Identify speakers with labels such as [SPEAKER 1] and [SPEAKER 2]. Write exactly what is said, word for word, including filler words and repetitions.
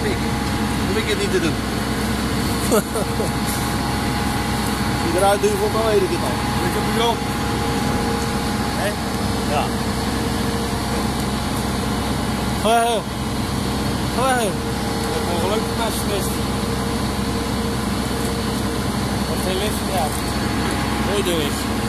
[SPEAKER 1] pik. Hoef ik het niet te doen. Als je eruit duwt, dan weet ik het al.
[SPEAKER 2] Ligt op de grond.
[SPEAKER 1] Hé? Ja.
[SPEAKER 2] Hoi, hoi. Dat is een leuke machinist. Wat veel licht, ja. Mooi doen is.